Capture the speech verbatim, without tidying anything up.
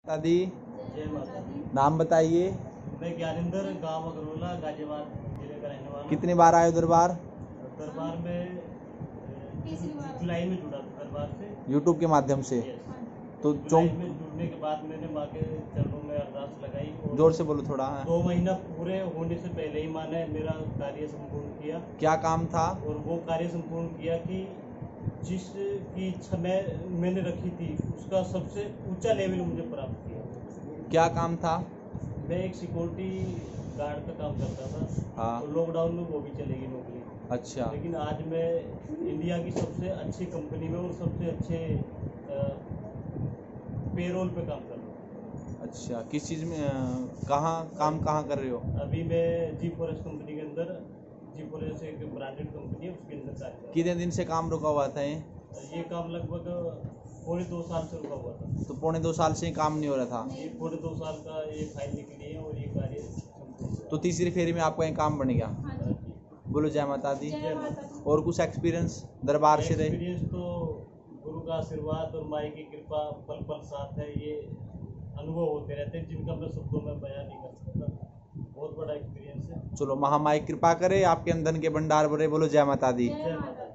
दादी जय माता दी। नाम बताइए। मैं ज्ञानेंद्र, गांव अगरोला, गाजियाबाद जिले का रहने वाला। कितनी बार आए हो दरबार? दरबार में अ, जुलाई में जुड़ा था दरबार से, यूट्यूब के माध्यम से। यस। तो जुलाई चौंक में जुड़ने के बाद मैंने माँ के चरणों में अरदास लगाई और जोर से बोलो थोड़ा। हाँ। दो महीना पूरे होने से पहले ही माँ ने मेरा कार्य संपूर्ण किया। क्या काम था? और वो कार्य संपूर्ण किया कि जिस की इच्छा मैं मैंने रखी थी उसका सबसे ऊंचा लेवल मुझे प्राप्त किया। क्या काम था? मैं एक सिक्योरिटी गार्ड का काम करता था। हाँ। तो लॉकडाउन में वो भी चलेगी नौकरी। अच्छा। लेकिन आज मैं इंडिया की सबसे अच्छी कंपनी में और सबसे अच्छे पेरोल पे काम कर रहा हूँ। अच्छा, किस चीज़ में, अ, कहाँ काम कहाँ कर रहे हो? अभी मैं जी फॉरेस्ट कंपनी के अंदर, जी फॉरेस्ट एक ब्रांडेड कंपनी है, उसके अंदर कार्य कर रहा कितने दिन से काम रुका हुआ था ये? हूँ। ये काम लगभग पौने दो साल से रुका हुआ था। तो पौने दो साल से ही काम नहीं हो रहा था? ये पौने दो साल का ये फाइल निकली है और ये कार्य संपूर्ण हुआ। तो तीसरी फेरी में आपका ये काम बन गया। बोलो जय माता दी। जय माता दी। और कुछ एक्सपीरियंस दरबार से रहे? एक्सपीरियंस तो गुरु का आशीर्वाद और माई की कृपा पल पल साथ है। ये अनुभव होते रहते हैं जिनका मैं शब्दों में बयान नहीं कर सकता। बहुत बड़ा एक्सपीरियंस है। चलो महामाई कृपा करे, आपके अंदर के भंडार भरे। बोलो जय माता दी। जय माता दी।